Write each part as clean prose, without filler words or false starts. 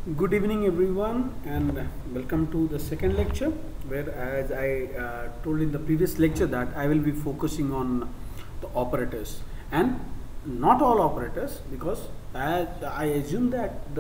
Good evening, everyone, and welcome to the second lecture. Where, as I told in the previous lecture, that I will be focusing on the operators and not all operators, because as I assume that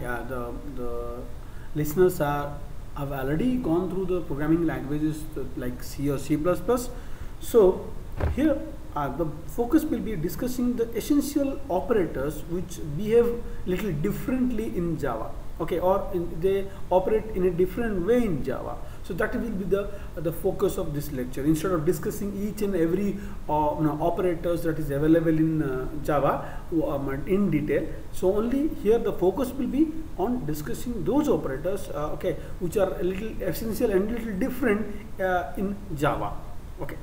the listeners have already gone through the programming languages like C or C++. So here the focus will be discussing the essential operators which behave little differently in Java, okay, or they operate in a different way in Java. So that will be the focus of this lecture. Instead of discussing each and every operators that is available in Java in detail, so only here the focus will be on discussing those operators, okay, which are a little essential and little different in Java, okay.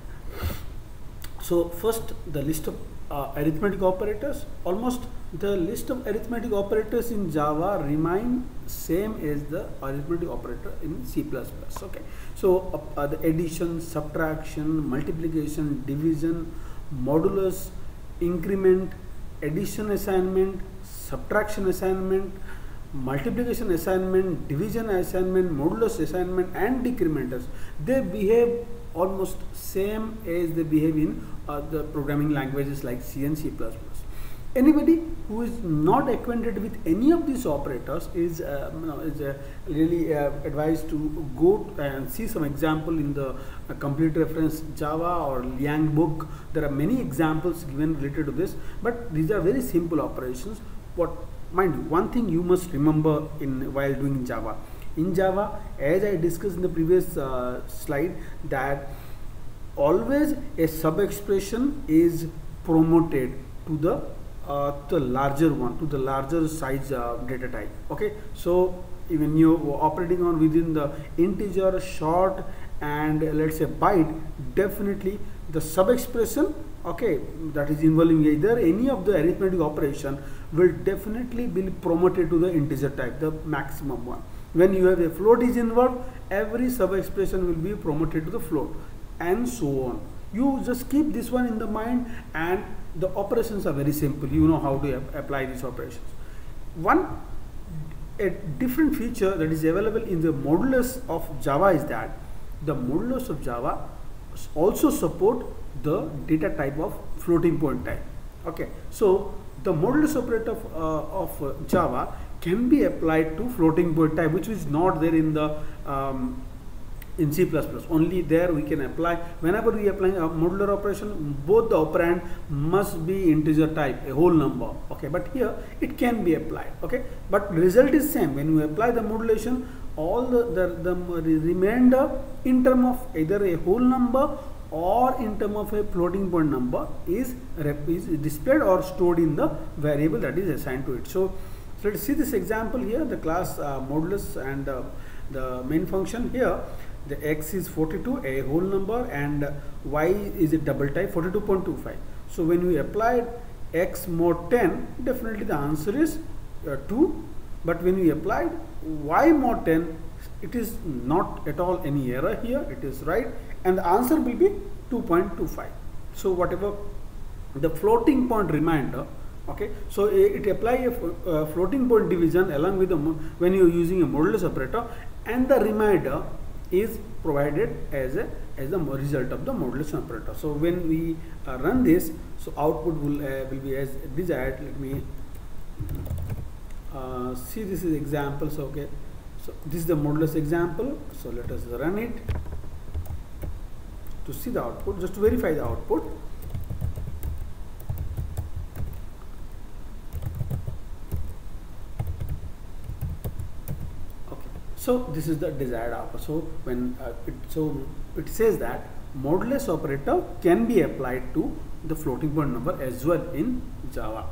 So first, the list of arithmetic operators. Almost the list of arithmetic operators in Java remain same as the arithmetic operator in C++. Okay. So the addition, subtraction, multiplication, division, modulus, increment, addition assignment, subtraction assignment, multiplication assignment, division assignment, modulus assignment, and decrementers, they behave almost same as they behave in the programming languages like C and C++. Anybody who is not acquainted with any of these operators is really advised to go and see some example in the complete reference Java or Liang book. There are many examples given related to this, but these are very simple operations. Mind you, one thing you must remember while doing Java. In Java, as I discussed in the previous slide, that always a sub-expression is promoted to the larger one, to the larger size data type. Okay, so when you are operating on within the integer, short, and let's say byte, definitely the sub-expression, okay, that is involving either any of the arithmetic operation will definitely be promoted to the integer type, the maximum one. When you have a float is involved, every sub-expression will be promoted to the float, and so on. You just keep this one in the mind, and the operations are very simple. You know how to apply these operations. A different feature that is available in the modulus of Java is that the modulus of Java also support the data type of floating point type. Okay, so the modulus operator of Java can be applied to floating point type, which is not there in the in C++. Only there we can apply. Whenever we apply a modular operation, both the operand must be integer type, a whole number. Okay, but here it can be applied. Okay, but result is same. When you apply the modulation, all the remainder in term of either a whole number or in term of a floating point number is displayed or stored in the variable that is assigned to it. So let's see this example here. The class modulus and the main function here. The x is 42, a whole number, and y is a double type, 42.25. So when we applied x mod 10, definitely the answer is 2. But when we applied y mod 10, it is not at all any error here. It is right, and the answer will be 2.25. So whatever the floating point remainder. Okay, so it apply a floating point division along with when you are using a modulus operator, and the remainder is provided as the result of the modulus operator. So when we run this, so output will be as desired. Let me see, this is examples. Okay, so this is the modulus example. So let us run it to see the output, just to verify the output. So this is the desired output. So when it says that modulus operator can be applied to the floating point number as well in Java.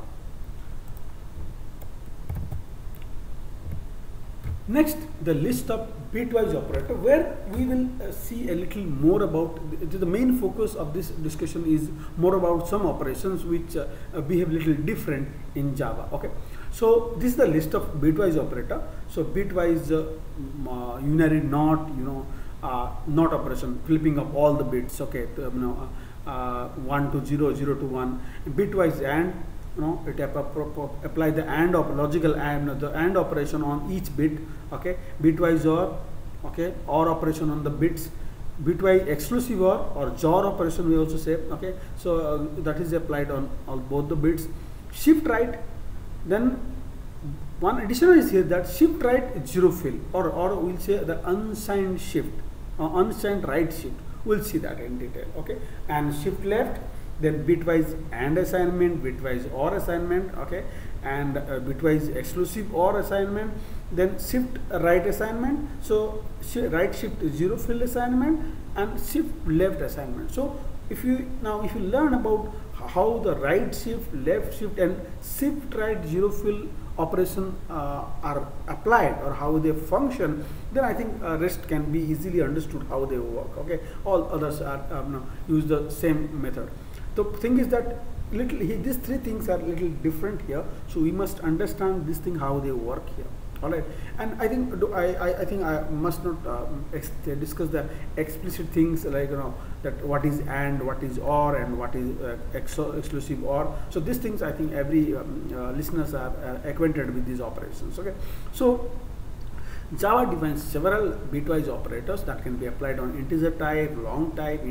Next, the list of bitwise operator, where we will see a little more about the main focus of this discussion is more about some operations which behave little different in Java. Okay, so this is the list of bitwise operator. So bitwise unary not, not operation, flipping up all the bits. Okay, 1 to 0, 0 to 1, bitwise and it apply the AND logical AND, the AND operation on each bit, okay, bitwise OR operation on the bits, bitwise exclusive or JOR operation we also say, okay. So that is applied on both the bits. Shift right, then one additional is here that shift right zero fill, or we'll say the unsigned shift, unsigned right shift, we'll see that in detail, okay. And shift left, then bitwise AND assignment, bitwise OR assignment, okay, and bitwise exclusive OR assignment, then shift right assignment, so right shift zero fill assignment, and shift left assignment. So if you learn about how the right shift, left shift, and shift right zero fill operation are applied, or how they function, then I think rest can be easily understood how they work, okay. All others are use the same method. The thing is that these three things are little different here, so we must understand this thing how they work here. All right, and I think I think I must not discuss the explicit things like that what is AND, what is OR, and what is exclusive OR. So these things I think every listeners are acquainted with these operations. Okay, so Java defines several bitwise operators that can be applied on integer type, long type,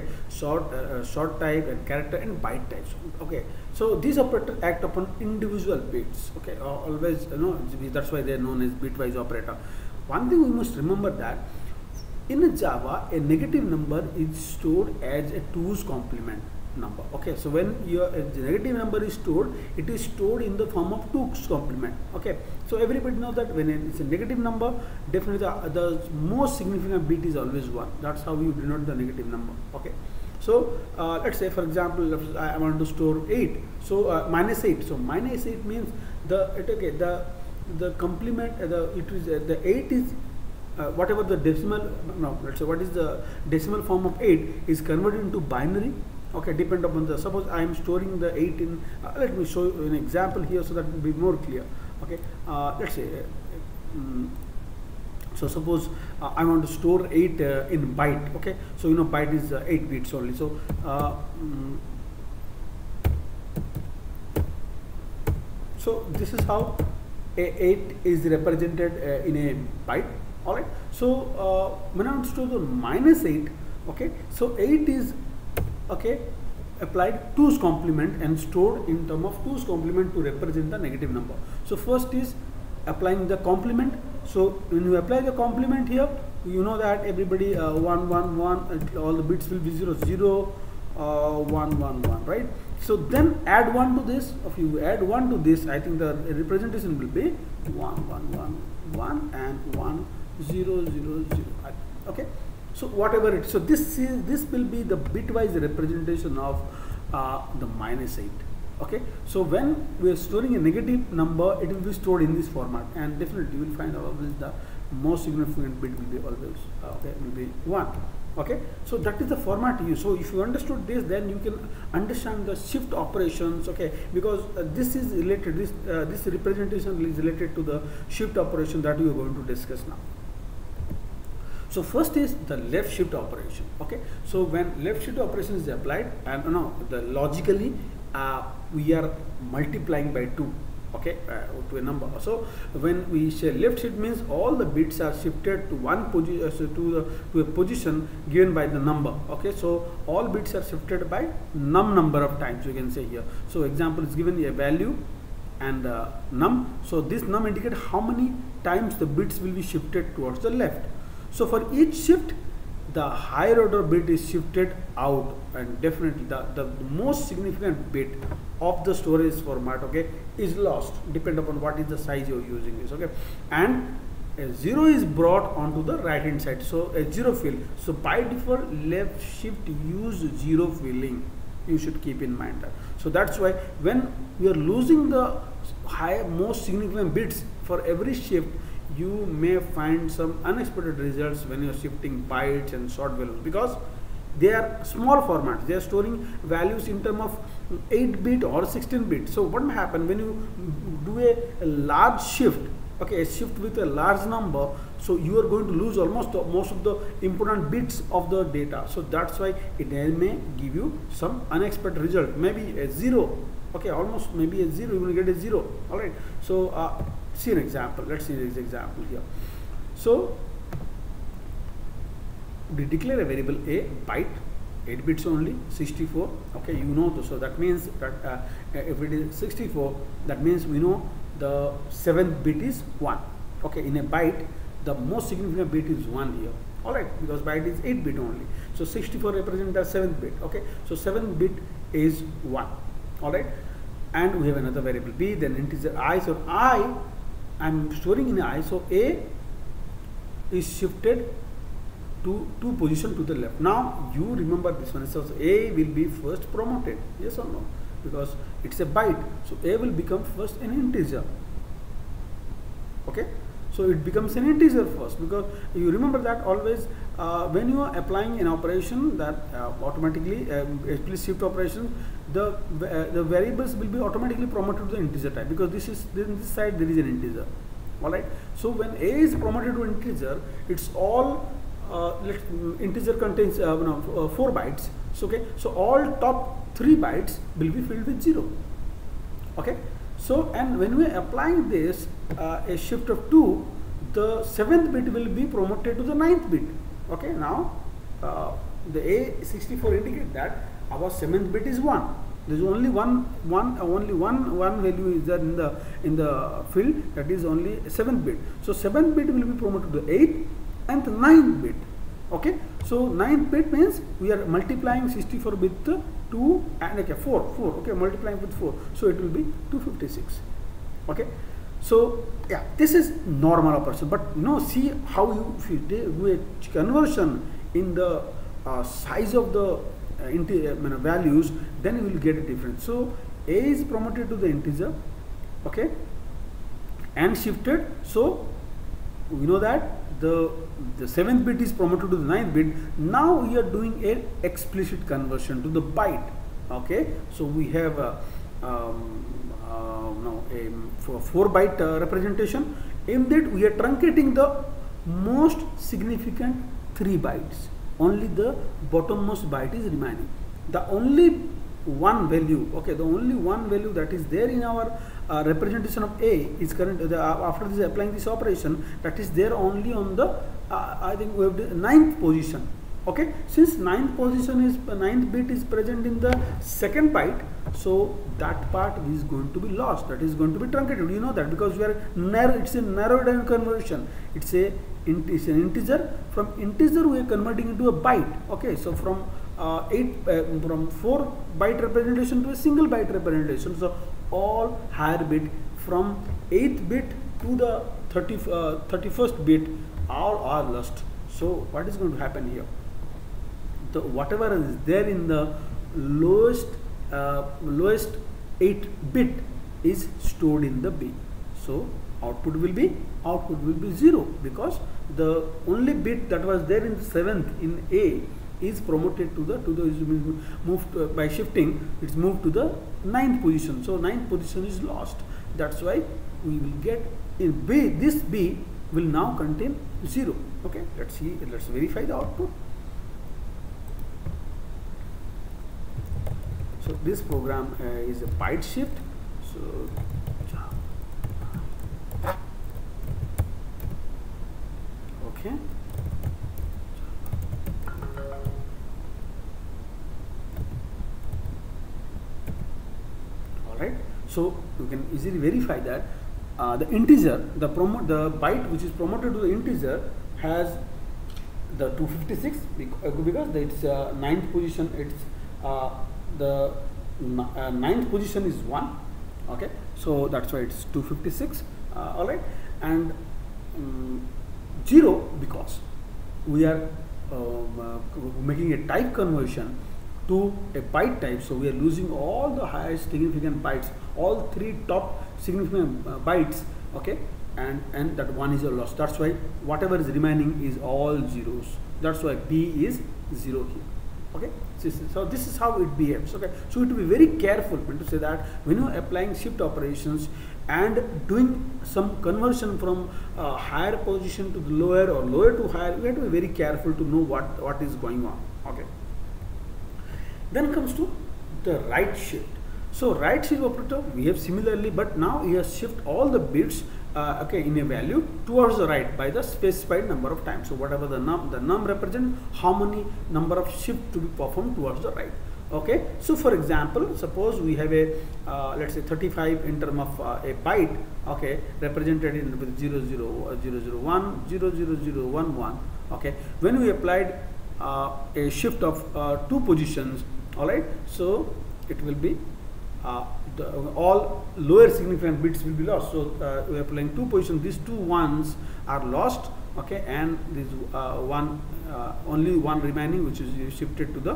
short type, and character and byte types. Okay, so these operators act upon individual bits. Okay, always that's why they are known as bitwise operator. One thing we must remember that in a Java, a negative number is stored as a 2's complement number. Okay, so when your negative number is stored, it is stored in the form of 2's complement. Okay, so everybody knows that when it's a negative number, definitely the most significant bit is always 1. That's how you denote the negative number. Okay, so let's say for example I want to store 8, so -8. So -8 means the complement the 8 is whatever the decimal, let's say what is the decimal form of 8 is converted into binary. Okay, depend upon the, suppose I am storing the 8 in, let me show you an example here so that it will be more clear. Okay, let's say, so suppose I want to store 8 in byte. Okay, so byte is 8 bits only. So so this is how 8 is represented in a byte. All right, so when I want to store the -8, okay, so 8 is applied 2's complement and stored in term of 2's complement to represent the negative number. So first is applying the complement. So when you apply the complement here, you know that everybody 1 1 1, all the bits will be 0 0 1 1 1, right? So then add 1 to this. If you add 1 to this, I think the representation will be 1 1 1 1 and 1 0 0 0. Okay, so whatever it, so this will be the bitwise representation of the -8. Okay, so when we are storing a negative number, it will be stored in this format, and definitely you will find always the most significant bit will be always will be 1. Okay, so that is the format you use. So if you understood this, then you can understand the shift operations. Okay, because this is related, this representation is related to the shift operation that we are going to discuss now. So first is the left shift operation. Okay, so when left shift operation is applied, and the logically we are multiplying by 2. Okay, to a number. So when we say left shift means all the bits are shifted to one position, to a position given by the number. Okay, so all bits are shifted by num number of times, you can say here. So example is given a value and num. So this num indicate how many times the bits will be shifted towards the left. So for each shift, the higher order bit is shifted out, and definitely the most significant bit of the storage format, okay, is lost, depend upon what is the size you are using this. Okay, and a 0 is brought onto the right hand side, so a 0 fill. So by default left shift use 0 filling, you should keep in mind that. So that's why when we are losing the most significant bits for every shift, you may find some unexpected results when you are shifting bytes and short values, because they are small formats. They are storing values in terms of 8 bit or 16 bit. So what will happen when you do a large shift? okay, a shift with a large number, so you are going to lose almost most of the important bits of the data. So that's why it may give you some unexpected result, maybe a 0, okay, almost maybe a 0, you will get a 0. All right, so see an example. Let's see this example here. So we declare a variable a byte, 8 bits only, 64, okay, you know this. So that means that if it is 64, that means we know the 7th bit is 1, okay. In a byte, the most significant bit is 1 here, all right, because byte is 8 bit only. So 64 represents the 7th bit, okay. So 7th bit is 1, all right. And we have another variable b, then integer I. So I am storing in I, so a is shifted to 2 position to the left. Now you remember this one, so a will be first promoted, yes or no, because it's a byte, so a will become first an integer, okay. So it becomes an integer first, because you remember that always when you are applying an operation, that automatically especially shift operation, the variables will be automatically promoted to the integer type, because this side there is an integer, all right. So when a is promoted to integer, it's all integer contains 4 bytes, so okay, so all top 3 bytes will be filled with 0, okay. So and when we are applying this a shift of 2, the 7th bit will be promoted to the 9th bit, okay. Now the A64 indicates that our 7th bit is 1. There is only one value is there in the field, that is only 7th bit. So 7th bit will be promoted to the 8th and the 9th bit, okay. So 9th bit means we are multiplying 64 with 2 and okay, 4, okay, multiplying with 4, so it will be 256, okay. So yeah, this is normal operation, but see how if you do a conversion in the size of the values, then you will get a difference. So a is promoted to the integer, okay, and shifted. So we know that the 7th bit is promoted to the 9th bit. Now we are doing a explicit conversion to the byte, okay. So we have now a 4-byte representation. In that we are truncating the most significant 3 bytes. Only the bottommost byte is remaining. The only one value, okay, the only one value that is there in our representation of a is current after this applying this operation, that is there only on the I think we have the 9th position, okay. Since 9th bit is present in the 2nd byte, so that part is going to be lost, that is going to be truncated, you know that, because we are it's a narrowed down conversion. It's an integer. From integer we are converting into a byte, okay. So from 4-byte representation to a single byte representation. So all higher bit from 8th bit to the 31st bit all are lost. So what is going to happen here? The whatever is there in the lowest 8 bit is stored in the B. So output will be 0, because the only bit that was there in the 7th in A is promoted to the moved by shifting, it's moved to the 9th position. So 9th position is lost. That's why we will get in B, this B will now contain 0, okay. Let's see, let's verify the output. So this program is a byte shift. So okay, all right. So you can easily verify that the integer, the byte which is promoted to the integer has the 256 because it's 9th position. It's the 9th position is 1, okay. So that's why it's 256, all right. And 0 because we are making a type conversion to a byte type, so we are losing all the highest significant bytes, all 3 top significant bytes, okay, and that 1 is a loss. That's why whatever is remaining is all zeros. That's why B is 0 here, okay. So this is how it behaves, okay. So you have to be very careful when to say that when you are applying shift operations, and doing some conversion from higher position to the lower or lower to higher, we have to be very careful to know what is going on. Okay. Then comes to the right shift. So right shift operator we have similarly, but now we have shift all the bits okay, in a value towards the right by the specified number of times. So whatever the num represent how many number of shift to be performed towards the right. Okay, so for example, suppose we have a let's say 35 in term of a byte, okay, represented in with 00, 001, 00011. Okay, when we applied a shift of 2 positions, all right, so it will be all lower significant bits will be lost. So we are applying 2 positions. These 2 ones are lost. Okay, and this only one remaining, which is shifted to the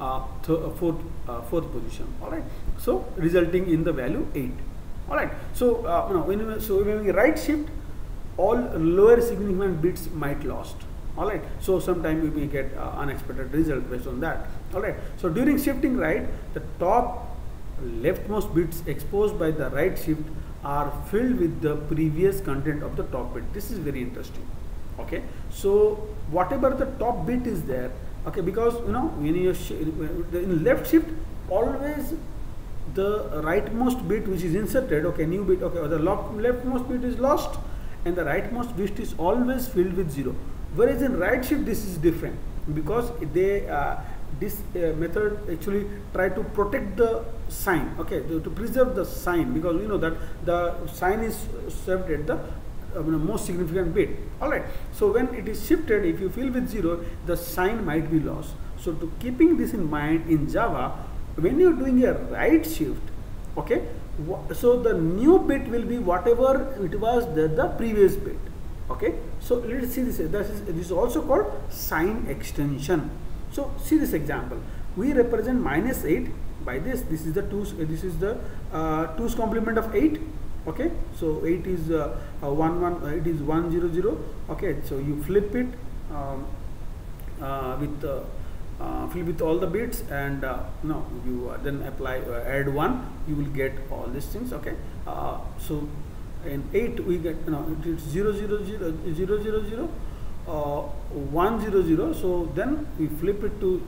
fourth position. All right. So resulting in the value 8. All right. So when we right shift, all lower significant bits might lost. All right. So sometimes we may get unexpected result based on that. All right. So during shifting right, the top leftmost bits exposed by the right shift are filled with the previous content of the top bit. This is very interesting. Okay, so whatever the top bit is there, okay, because when you in left shift, always the rightmost bit which is inserted, okay, new bit, okay, or the leftmost bit is lost and the rightmost bit is always filled with 0. Whereas in right shift this is different, because they this method actually try to protect the sign, okay, to preserve the sign, because we know that the sign is served at the most significant bit. All right, so when it is shifted, if you fill with 0, the sign might be lost. So to keeping this in mind, in Java, when you are doing a right shift, okay, so the new bit will be whatever it was the previous bit. Okay, so let's see this. This is also called sign extension. So see this example. We represent -8 by this. This is the 2's. This is the 2's complement of 8. Okay, so 8 is it is 100. Okay, so you flip it fill with all the bits, and you then apply add 1. You will get all these things. Okay, so in 8 we get it's 000 100. So then we flip it to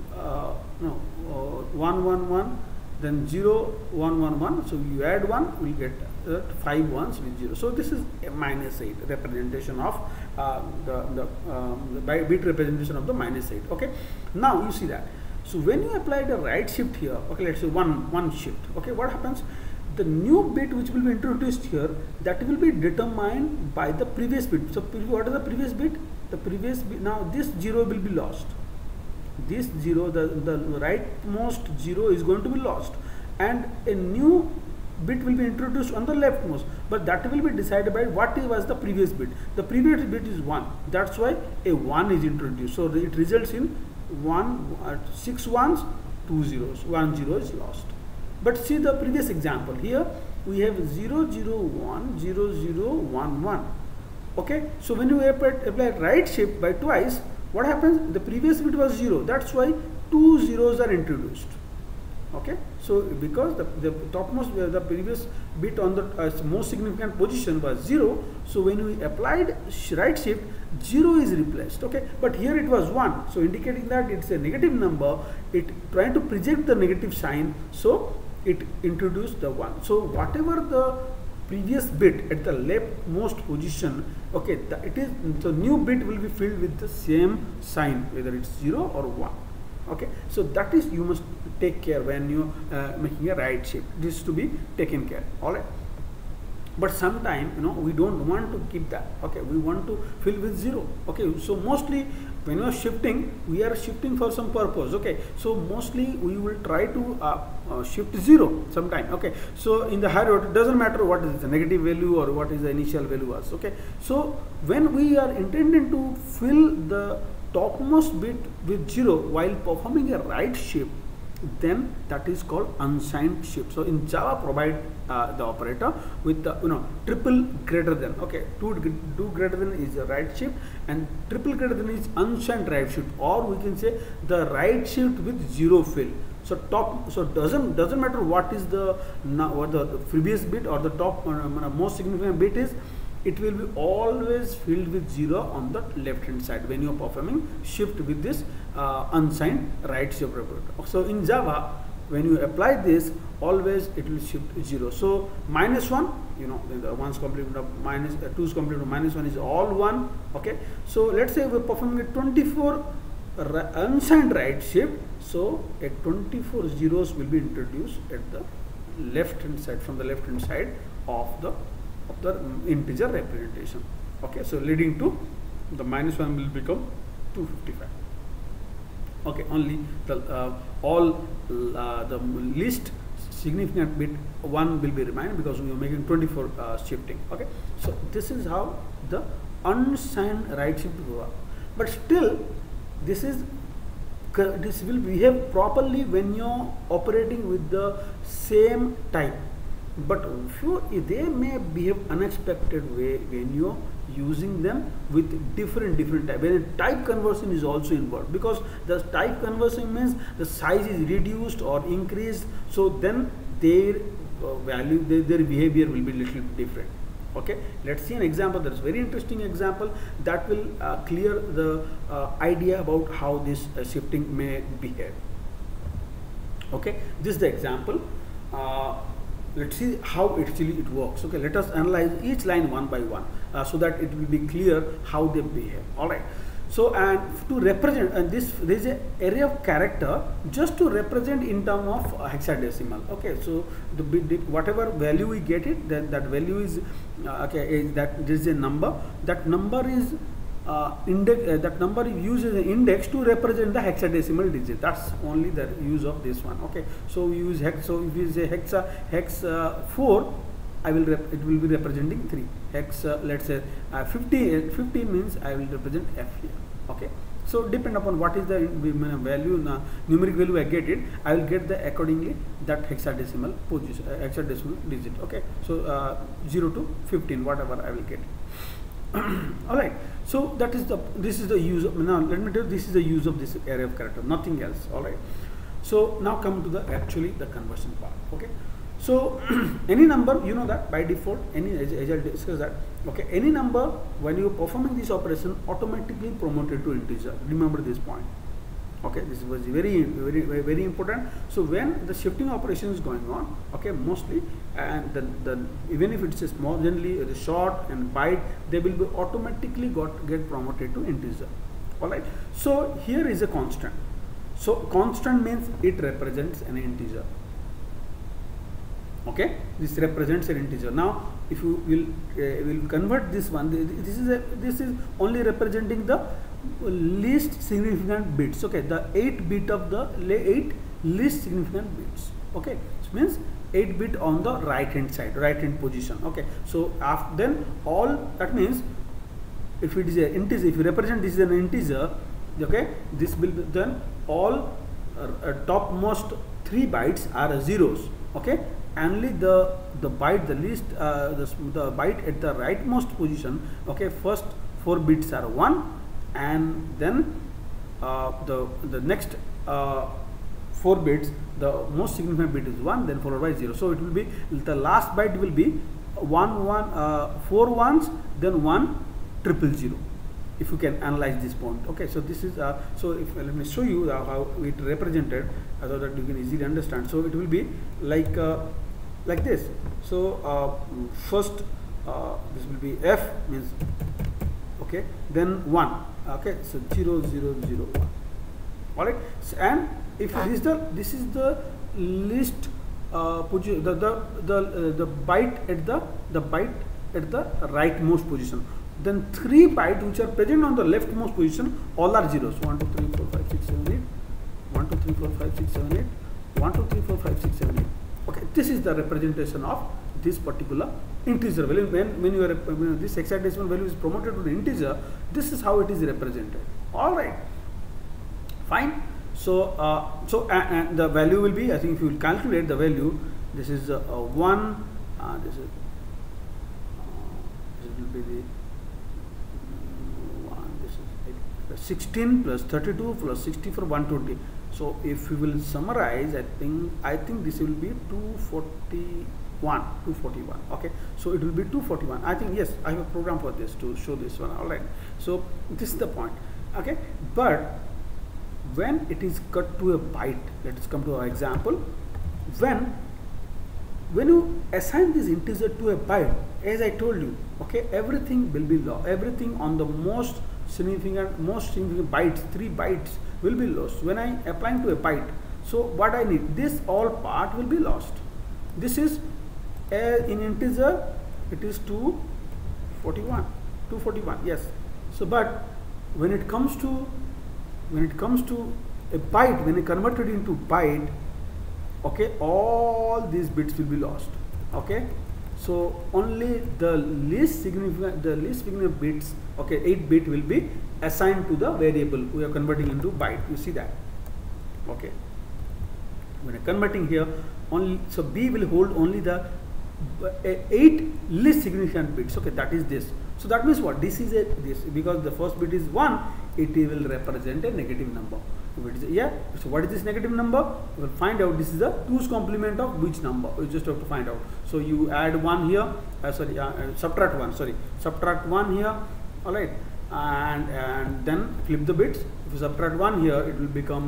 111, then 0111. So you add 1, we will get 5 ones with 0. So this is a -8 representation of the bit representation of the -8. Okay, now you see that. So when you apply the right shift here, okay, let's say one shift. Okay, what happens? The new bit which will be introduced here, that will be determined by the previous bit. So what is the previous bit? The previous bit. Now this 0 will be lost. This 0, the rightmost 0 is going to be lost, and a new bit will be introduced on the leftmost, but that will be decided by what was the previous bit. The previous bit is 1. That's why a 1 is introduced. So it results in 6 ones, 2 zeros. 1 0 is lost. But see the previous example. Here we have 001 0011. Okay, so when you apply right shift by twice, what happens? The previous bit was 0. That's why 2 zeros are introduced. Okay, so because the topmost, the previous bit on the most significant position was 0, so when we applied right shift, 0 is replaced. Okay, but here it was 1, so indicating that it's a negative number. It trying to project the negative sign, so it introduced the 1. So whatever the previous bit at the leftmost position, okay, the new bit will be filled with the same sign, whether it's 0 or 1. Okay, so that is you must take care when you making a right shift. This is to be taken care. All right, but sometime we don't want to keep that. Okay, we want to fill with 0. Okay, so mostly when you are shifting, we are shifting for some purpose. Okay, so mostly we will try to shift 0 sometime. Okay, so in the higher order, it doesn't matter what is the negative value or what is the initial value was. Okay, so when we are intending to fill the topmost bit with 0 while performing a right shift, then that is called unsigned shift. So in Java provide the operator with the triple greater than. Okay, two greater than is a right shift and triple greater than is unsigned right shift, or we can say the right shift with zero fill. So doesn't matter what is the previous bit or the top most significant bit is, it will be always filled with 0 on the left hand side when you are performing shift with this unsigned right shift operator. So in Java, when you apply this, always it will shift 0. So -1, then the 1's complement of minus 2's complement of -1 is all 1. Okay, so let's say we're performing a 24 unsigned right shift, so a 24 zeros will be introduced at the left hand side, from the left hand side of the integer representation. Okay, so leading to the -1 will become 255. Okay, only the the least significant bit 1 will be remain, because we are making 24 shifting. Okay, so this is how the unsigned right shift will work. But still, this will behave properly when you're operating with the same type. But they may behave unexpected way when you're using them with different type. When type conversion is also involved, because the type conversion means the size is reduced or increased, so then their value, their behavior will be little different. Okay, let's see an example. That's very interesting example that will clear the idea about how this shifting may behave. Okay, this is the example. Let's see how actually it works. Okay, let us analyze each line one by one so that it will be clear how they behave. All right. So, and to represent, and there is an array of character just to represent in terms of hexadecimal. Okay, so the whatever value we get it, then that value is that there is a number. That number is that number is used as an index to represent the hexadecimal digit. That's only the use of this one. Okay, so we use hex. So if you say hex 4, it will be representing 3. Hex let's say 50 means I will represent F here. Okay, so depend upon what is the value, numeric value I get it, I will get the accordingly that hexadecimal position, hexadecimal digit. Okay, so 0 to 15, whatever I will get. All right, so this is the use of, now let me tell you, this is the use of this array of character, nothing else. All right, so now come to the the conversion part. Okay, so any number, you know that by default, as I discussed that, okay, any number when you are performing this operation automatically promoted to integer. Remember this point. Okay, this was very important. So when the shifting operation is going on, okay, mostly, and the even if it's a small, generally the short and byte, they will be automatically get promoted to integer. All right, so here is a constant. So constant means it represents an integer. Okay, this represents an integer. Now if you will convert this one, this is only representing the least significant bits. Okay, the 8 bit of the 8 least significant bits. Okay, it means 8 bit on the right hand side, right hand position. Okay, so after then all, that means if it is an integer, if you represent this is an integer, okay, this will be then all topmost 3 bytes are zeros. Okay, only the byte, the least the byte at the rightmost position, okay, first 4 bits are 1, and then the next 4 bits, the most significant bit is 1, then followed by 0. So it will be, the last byte will be 4 ones, then 1 000. If you can analyze this point. Okay, so this is so if let me show you how it represented so that you can easily understand. So it will be like this. So first this will be F, means, okay, then 1. Okay, so 0 0 0 1. All right, so, and if this is the least position, the byte at the rightmost position, then 3 bytes which are present on the leftmost position, all are zeros. 1 2 3 4 5 6 7 8, 1 2 3 4 5 6 7 8, 1 2 3 4 5 6 7 8. Okay, this is the representation of this particular integer value. When you are this hexadecimal value is promoted to the integer, this is how it is represented. All right, fine. And the value will be, I think if you will calculate the value, this is 1, this will be the 1, this is 16 plus 32 plus 64, 120. So if we will summarize, I think this will be 241. Okay, so it will be 241. I think, yes, I have a program for this to show this one. All right, so this is the point. Okay, but when it is cut to a byte, let's come to our example. When you assign this integer to a byte, as I told you, okay, everything will be lost. Everything on the most significant bytes, 3 bytes will be lost. When I apply to a byte, so what I need, this all part will be lost. This is in integer, it is 241, yes. So but when it comes to a byte, when I convert it into byte, okay, all these bits will be lost. Okay, so only the least significant bits, okay, 8 bit will be assigned to the variable we are converting into byte. You see that? Okay, when I'm converting here, only, so B will hold only the 8 least significant bits. Okay, that is this. So that means what? This is this, because the first bit is 1, it will represent a negative number. If it is, yeah, so what is this negative number? We will find out. This is the 2's complement of which number? We just have to find out. So you add 1 here, subtract 1, subtract 1 here, alright, and then flip the bits. If you subtract 1 here, it will become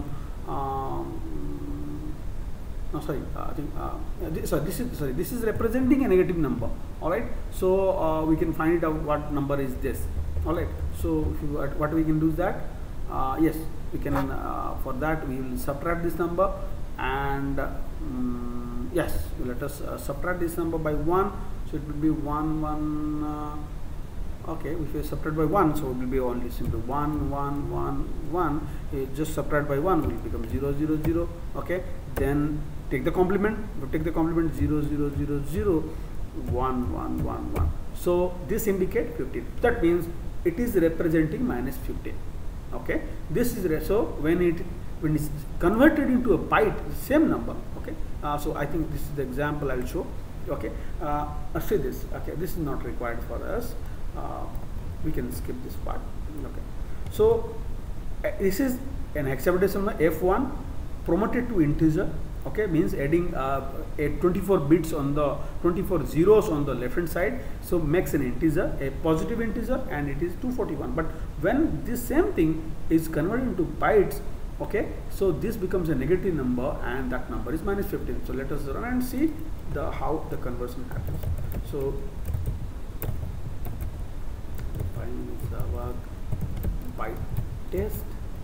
this is representing a negative number. All right, so we can find out what number is this. All right, so what we can do is that yes, we can for that we will subtract this number, and yes, let us subtract this number by 1. So it will be 1 1. Okay, if you subtract by 1, so it will be only simply 1 1 1 1. Just subtract by 1 will become 0 0 0. Okay, then take the complement. You take the complement 0 0 0 0 1 1 1 1. So this indicates 15. That means it is representing minus 15. Okay, this is so when it's converted into a byte, the same number. Okay, so I think this is the example I'll show. Okay, see this. Okay, this is not required for us. We can skip this part. Okay, so this is an hexadecimal F1 promoted to integer. Okay, means adding a 24 bits on the 24 zeros on the left hand side, so makes an integer, a positive integer, and it is 241. But when this same thing is converted into bytes, okay, so this becomes a negative number, and that number is minus 15. So let us run and see how the conversion happens. So byte test.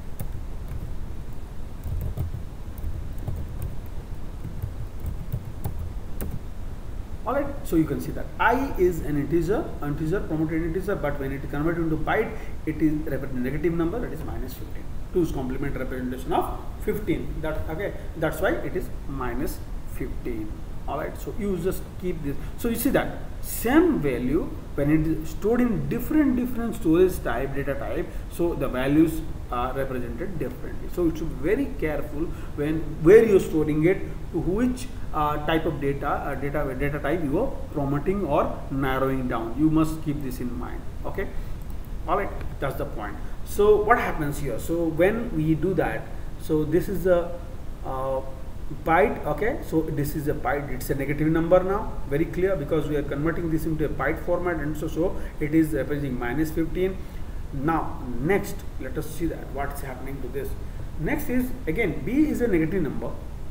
Alright, so you can see that I is an integer promoted integer, but when it is converted into byte, it is a negative number, that is minus 15. 2's complement representation of 15. That okay, that's why it is minus 15. Alright, so you just keep this. So you see that same value when it is stored in different storage type, data type, so the values are represented differently. So you should be very careful where you are storing it, to which type of data type you are promoting or narrowing down. You must keep this in mind. Okay, all right, that's the point. So what happens here? So when we do that, so this is a byte. Okay, so this is a byte, it's a negative number now, very clear, because we are converting this into a byte format, and so it is representing minus 15. Now next, let us see that what's happening to this. Next is, again, B is a negative number,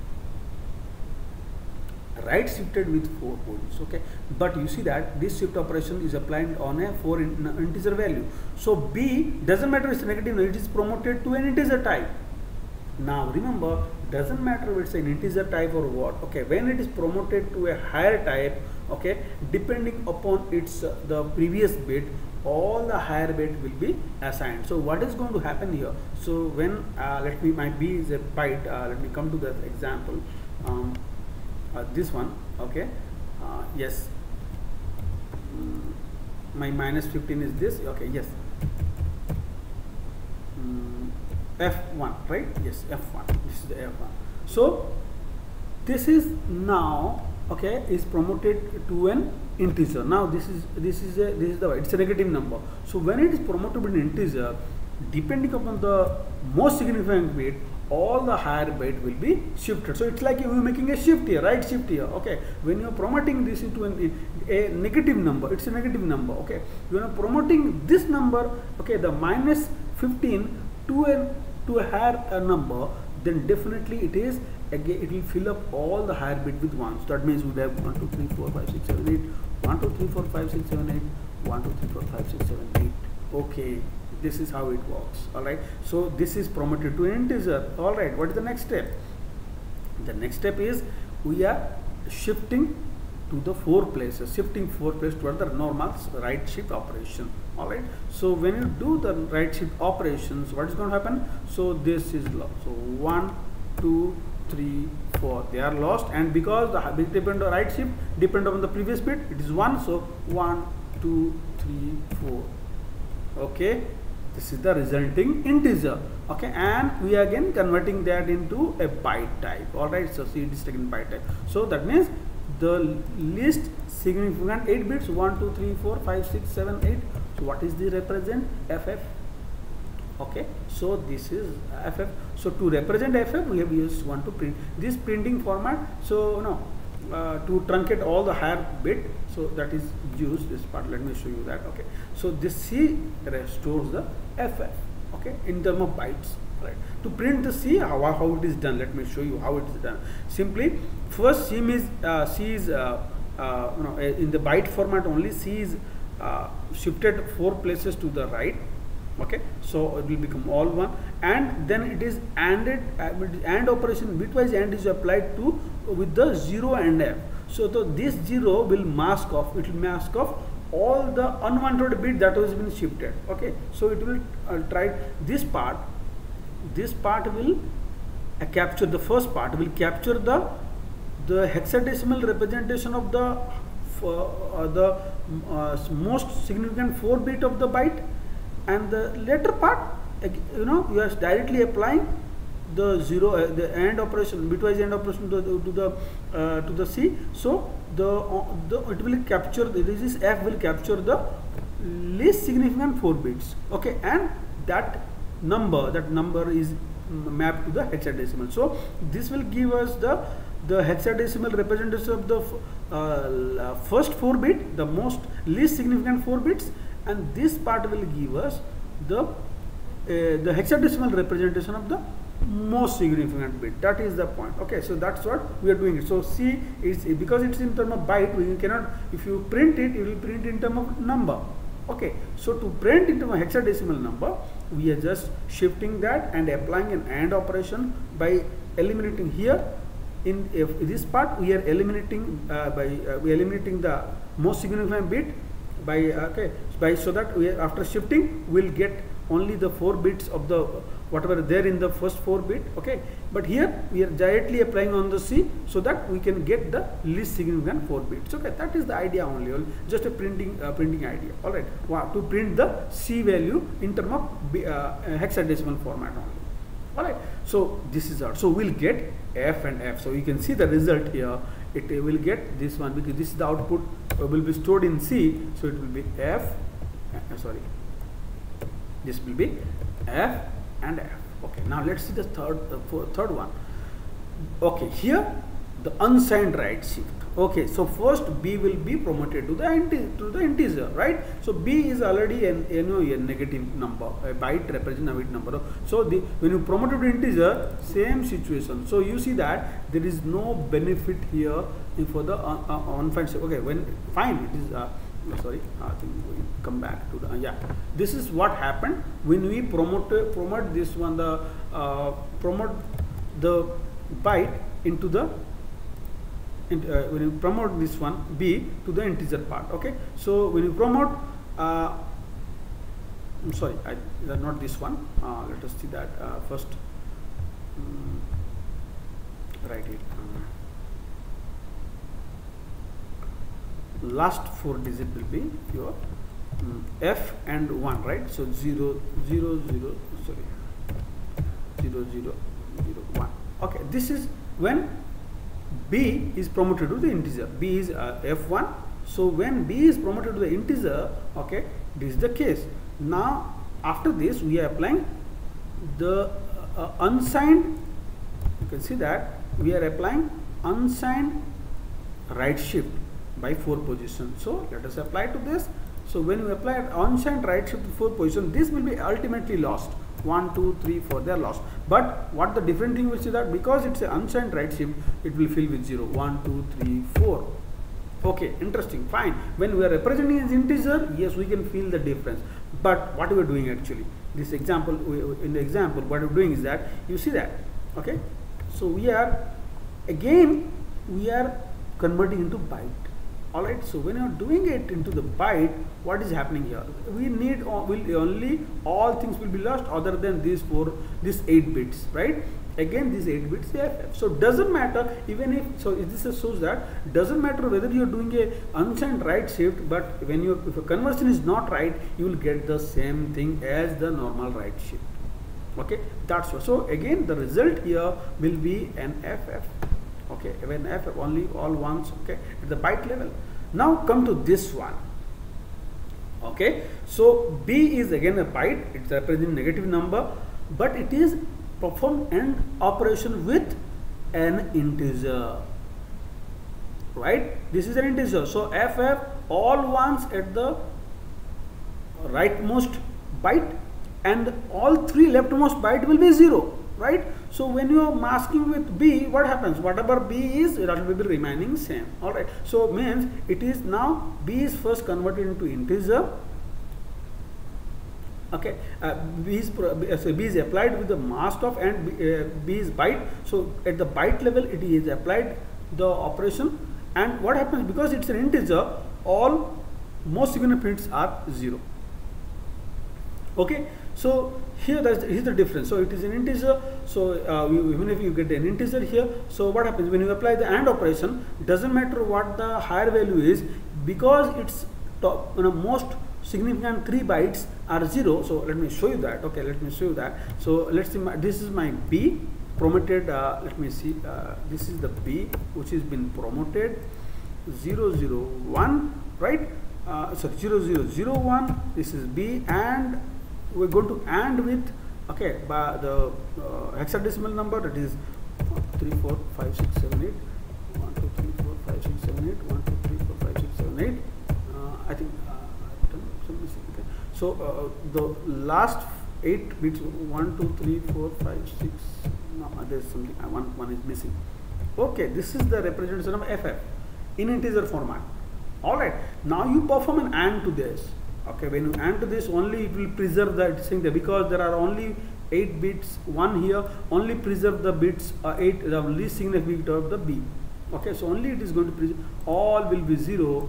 right shifted with 4 points. Okay, but you see that this shift operation is applied on a 4 integer value. So B doesn't matter it's a negative, it is promoted to an integer type. Now remember, doesn't matter if it's an integer type or what. Okay, when it is promoted to a higher type, okay, depending upon its the previous bit, all the higher bit will be assigned. So what is going to happen here? So when let me, my B is a byte, let me come to the example, this one. Okay, yes, my minus 15 is this. Okay, yes, f1, right? Yes, f1. This is the f1. So this is now, okay, is promoted to an integer. Now this is it's a negative number. So when it is promoted to an integer, depending upon the most significant bit, all the higher bit will be shifted. So it's like you're making a shift here, right? Shift here. Okay. When you're promoting this into a negative number, it's a negative number. Okay. You are promoting this number, okay, the minus 15 to a higher number, then definitely it is, again, it will fill up all the higher bit with 1. So that means we have 1, 2, 3, 4, 5, 6, 7, 8, 1, 2, 3, 4, 5, 6, 7, 8, 1, 2, 3, 4, 5, 6, 7, 8. Okay, this is how it works. Alright, so this is promoted to an integer. Alright, what is the next step? The next step is we are shifting to the 4 places, shifting 4 places toward the normal right shift operation. Alright, so when you do the right shift operations, what is going to happen? So this is lost. So 1, 2, 3, 4, they are lost, and because the bit depend on right shift depend on the previous bit, it is 1. So 1, 2, 3, 4. Okay, this is the resulting integer. Okay, and we are again converting that into a byte type. Alright, so see, it is taken byte type. So that means the least significant 8 bits, 1, 2, 3, 4, 5, 6, 7, 8. So what is the represent? FF. Okay, so this is FF. So to represent FF, we have used one to print this printing format. So to truncate all the higher bit, so that is used this part. Let me show you that. Okay, so this C restores the FF. Okay, in terms of bytes. Right. To print the C, how it is done? Let me show you how it is done. Simply, first C is in the byte format only. C is shifted 4 places to the right. Okay, so it will become all 1, and then it is ANDed, AND operation, bitwise AND is applied to with the 0 and F. So this 0 will mask off, it will mask off all the unwanted bit that has been shifted. Okay, so it will try this part will capture, the first part will capture the hexadecimal representation of the most significant 4 bit of the byte, and the later part, you are directly applying the 0 the AND operation, bitwise AND operation to the C. So it will capture, this F will capture the least significant 4 bits. Okay, and that number is mapped to the hexadecimal. So this will give us the hexadecimal representation of the first 4 bit, the most least significant 4 bits, and this part will give us the hexadecimal representation of the most significant bit. That is the point. Okay, so that's what we are doing. So C is, because it's in terms of byte, we cannot, if you print it, it will print in terms of number. Okay, so to print into a hexadecimal number, we are just shifting that and applying an AND operation by eliminating here. In this part, we are eliminating eliminating the most significant bit so that we are, after shifting, we'll get only the 4 bits of the whatever there in the first 4 bit. Okay, but here we are directly applying on the C so that we can get the least significant 4 bits. Okay, that is the idea only, just a printing idea. All right, to print the C value in terms of hexadecimal format only. All right, so this is our, so we'll get F and F. So you can see the result here. It will get this one because this is the output will be stored in C. So it will be F. This will be F and F. Okay, now let's see the third one. Okay, here the unsigned right shift. Okay, so first B will be promoted to the integer, right? So B is already a negative number, a byte represents a bit number. So when you promote it to integer, same situation. So you see that there is no benefit here for the unsigned shift. Okay, when fine, it is. I think we come back to the This is what happened when we promote this one, promote the byte into the when you promote this one B to the integer part. Okay, so when you promote I'm sorry, not this one. Let us see that first. Write it. Last 4 digit will be your F and 1, right? So 0 0 0. Sorry. 0 0 0 1. Okay, this is when b is promoted to the integer. B is f1. So when b is promoted to the integer, okay, this is the case. Now after this we are applying the unsigned. You can see that we are applying unsigned right shift by 4 positions. So let us apply to this. So when we apply unsigned right shift to 4 position, this will be ultimately lost. 1 2 3 4, they are lost. But what the different thing will see that because it's an unsigned right shift, it will fill with 0 1 2 3 4. Okay, interesting, fine. When we are representing as integer, yes, we can feel the difference. But what we are doing actually, this example, in the example, what we are doing is that you see that, okay. So we are again converting into byte. All right. So when you are doing it into the byte, what is happening here? We need only all things will be lost other than these 8 bits, right? Again, these 8 bits FF. So doesn't matter even if, so this shows that doesn't matter whether you are doing a unsigned right shift, but when if a conversion is not right, you will get the same thing as the normal right shift. Okay, that's what. So again, the result here will be an FF. Okay, when FF only all ones. Okay, at the byte level. Now come to this one. Okay, so B is again a byte. It's representing negative number, but it is perform AND operation with an integer, right? This is an integer. So FF all ones at the rightmost byte and all 3 leftmost byte will be 0, right? So when you are masking with B, what happens? Whatever B is, it will be remaining same. All right. So means it is now B is first converted into integer. Okay, B is applied with the mask of and B is byte. So at the byte level, it is applied the operation. And what happens, because it's an integer, all most significant bits are 0. Okay, so here is the difference. So it is an integer. So even if you get an integer here, so what happens when you apply the AND operation? Doesn't matter what the higher value is, because it's top, most significant 3 bytes are 0. So let me show you that. Okay, let me show you that. So let's see, this is my B promoted. Let me see. This is the B which has been promoted 0 0 1, right? Sorry, 0 0 0 1. This is B, and we're going to AND with, okay, by the hexadecimal number, that is 3 4 5 6 7 8. 1 2 3 4 5 6 7 8. 1 2 3 4 5 6 7 8. I think. Okay. So the last 8 bits, 1 2 3 4 5 6. No, there's something. One is missing. Okay, this is the representation of FF in integer format. All right. Now you perform an AND to this. Okay, when you AND to this, only it will preserve that thing there, because there are only 8 bits. 1 here only preserve the bits 8, the least significant of the B. Okay, so only it is going to preserve. All will be 0.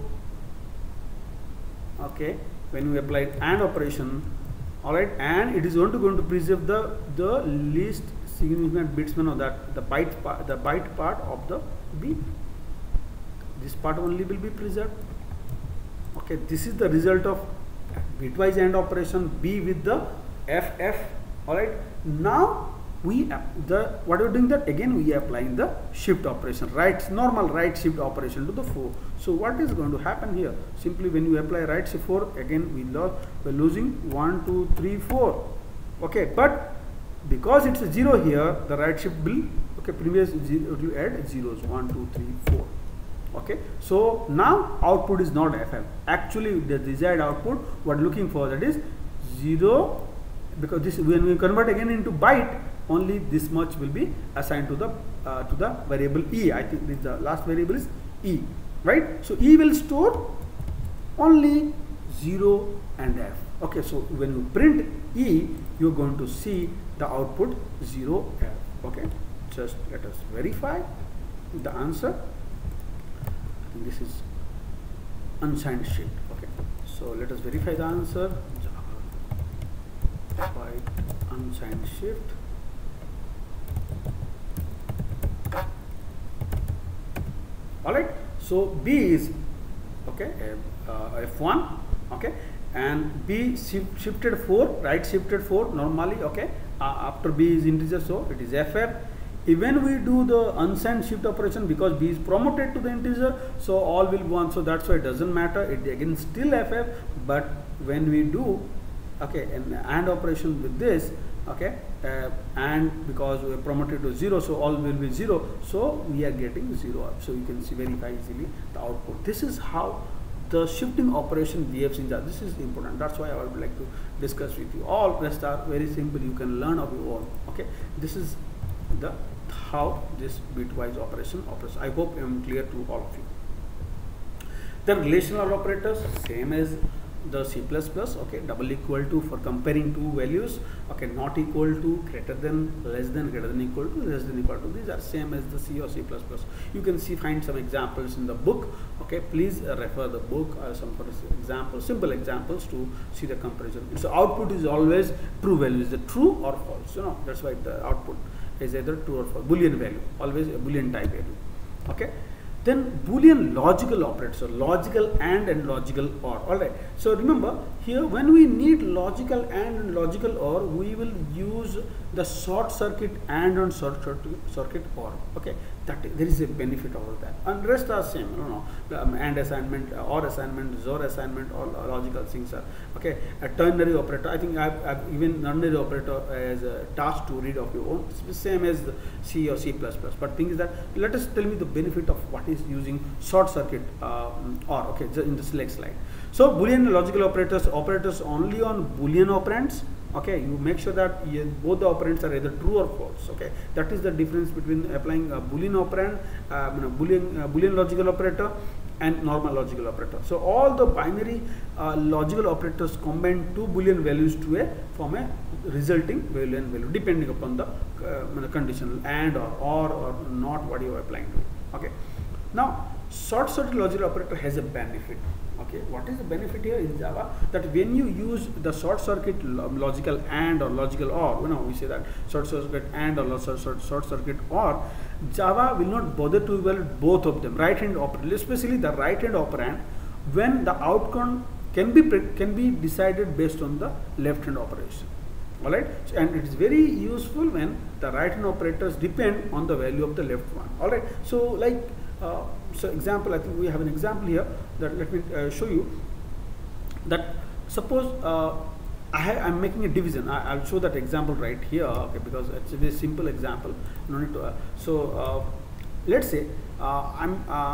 Okay, when we apply AND operation, all right, and it is going to preserve the least significant bits, that the byte part of the B. This part only will be preserved. Okay, this is the result of bitwise AND operation, B with the FF. All right, now what we are doing, that again we are applying the shift operation, normal right shift operation to the 4. So what is going to happen here? Simply when you apply right shift 4, again we're losing 1 2 3 4. Okay, but because it's a 0 here, the right shift will, okay, previous 0 will add zeros, 1 2 3 4. Okay, so now output is not FF. Actually, the desired output, what looking for, that is 0, because this, when we convert again into byte, only this much will be assigned to the variable E. I think this, the last variable is E, right? So E will store only 0 and F. Okay, so when you print E, you are going to see the output 0 F. Okay, just let us verify the answer. This is unsigned shift. Okay, so let us verify the answer. Byte unsigned shift. All right, so B is, okay, F1. Okay, and B shifted 4, right shifted 4 normally, okay. After B is integer, so it is FF. Even we do the unsigned shift operation, because B is promoted to the integer, so all will go on, so that's why it doesn't matter, it again still FF. But when we do, okay, an AND operation with this, okay, and because we are promoted to 0, so all will be 0, so we are getting 0 up. So you can see verify easily the output. This is how the shifting operation behaves in Java. This is important, that's why I would like to discuss with you. All rest are very simple, you can learn of your own, okay. This is the how this bitwise operation operates. I hope I am clear to all of you. The relational operators, same as the C++, okay, double equal to for comparing two values, okay, not equal to, greater than, less than, greater than equal to, less than equal to. These are same as the C or C++. You can see, find some examples in the book, okay. Please refer the book or some examples, simple examples to see the comparison. So output is always true value, is it true or false? You know, that's why the output is either true or false. Boolean value, always a Boolean type value, okay. Then Boolean logical operators, so logical and logical OR. Alright, so remember here, when we need logical and logical OR, we will use the short circuit and short circuit OR, okay. That there is a benefit over that, and rest are same, you know, AND assignment, OR assignment, XOR assignment, all logical things are, okay. A ternary operator, I think I've even ternary operator as a task to read of your own, it's the same as the C or C++. But thing is that, let us tell me the benefit of what is using short circuit OR, okay, in the next slide. So Boolean logical operators only on Boolean operands, okay. You make sure that both the operands are either true or false, okay. That is the difference between applying a Boolean operand, Boolean logical operator and normal logical operator. So all the binary logical operators combine two Boolean values to form a resulting Boolean value, depending upon the conditional and or not what you are applying to, okay. Now short circuit logical operator has a benefit. Okay, what is the benefit here in Java? That when you use the short circuit logical AND or logical OR, you know, we say that short circuit AND or short circuit OR, Java will not bother to evaluate both of them, right hand operand, especially the right hand operand, when the outcome can be decided based on the left hand operation. Alright, so, and it is very useful when the right hand operators depend on the value of the left one. Alright, so like so example, I think we have an example here that let me show you that suppose I'm making a division. I'll show that example right here, okay, because it's a very simple example. No need to, let's say I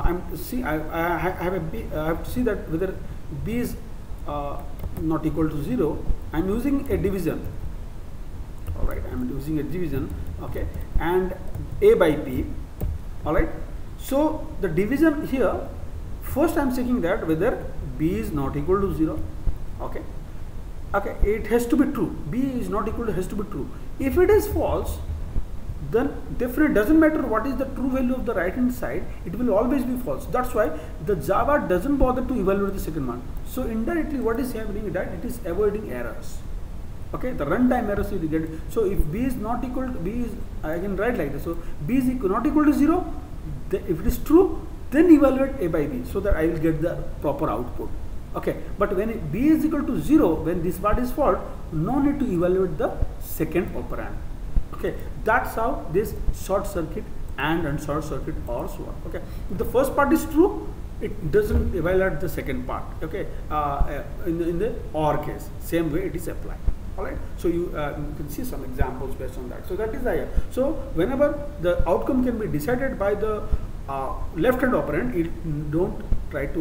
have to see that whether B is not equal to 0. I'm using a division. Alright, I'm using a division, okay, and A by B. Alright. So the division here, first I am checking that whether B is not equal to 0, okay, okay, it has to be true, B is not equal to, has to be true. If it is false, then definitely doesn't matter what is the true value of the right hand side, it will always be false. That's why the Java doesn't bother to evaluate the second one. So indirectly what is happening is that it is avoiding errors, okay, the runtime errors will get. So if B is not equal to, B is, I can write like this, so B is not equal to 0, if it is true, then evaluate A by B, so that I will get the proper output, okay. But when B is equal to 0, when this part is false, no need to evaluate the second operand, okay. That's how this short circuit and short circuit ORs work, okay. If the first part is true, it doesn't evaluate the second part, okay. In the OR case, same way it is applied. Alright, so you can see some examples based on that. So that is the, so whenever the outcome can be decided by the left hand operand, it do not try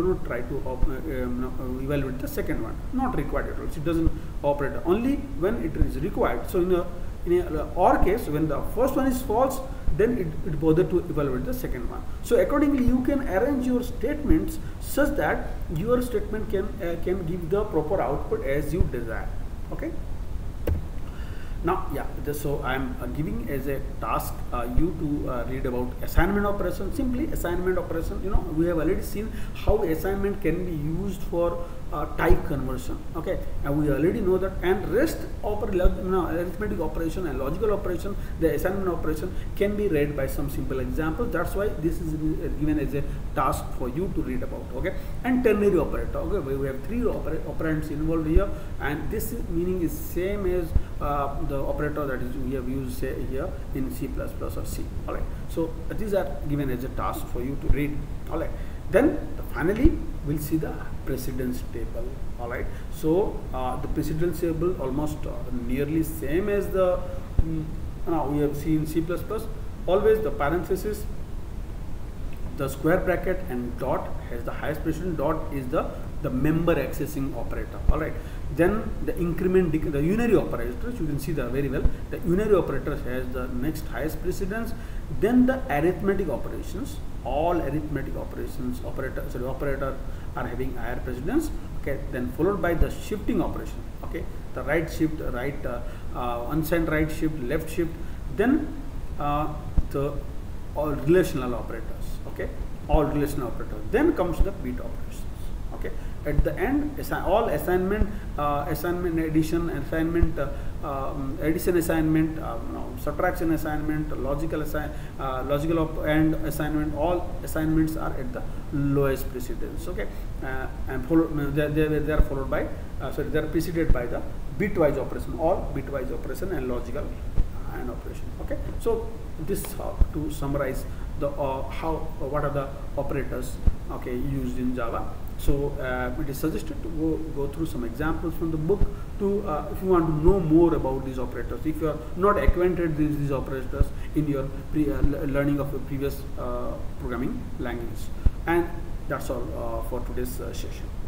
to evaluate the second one. Not required at all. It doesn't operate only when it is required. So in a OR case, when the first one is false, then it bother to evaluate the second one. So accordingly, you can arrange your statements such that your statement can give the proper output as you desire. Okay. Now, yeah, so I am giving as a task you to read about assignment operation. Simply assignment operation. You know, we have already seen how assignment can be used for type conversion. Okay, and we already know that. And rest arithmetic operation and logical operation, the assignment operation can be read by some simple examples. That's why this is given as a task for you to read about. Okay, and ternary operator. Okay, we have three operands involved here, and this meaning is same as the operator that is we have used say here in C++ or C. All right, so these are given as a task for you to read. All right, then finally we'll see the precedence table. All right, so the precedence table almost nearly same as the we have seen C++. Always the parenthesis, the square bracket, and dot has the highest precedence. Dot is the member accessing operator. All right, then the increment, the unary operators, you can see that very well. The unary operator has the next highest precedence. Then the arithmetic operations, all arithmetic operations operator are having higher precedence. Okay, then followed by the shifting operation. Okay, the right shift, unsigned right shift, left shift. Then the all relational operators. Okay, all relational operators. Then comes the bit operations. Okay, at the end, all assignment, addition, assignment, subtraction assignment, logical and assignment, all assignments are at the lowest precedence. Okay, and they are followed by they are preceded by the bitwise operation, all bitwise operation and logical and operation. Okay, so this to summarize the what are the operators used in Java. So it is suggested to go through some examples from the book to if you want to know more about these operators, if you are not acquainted with these operators in your learning of a previous programming language. And that's all for today's session.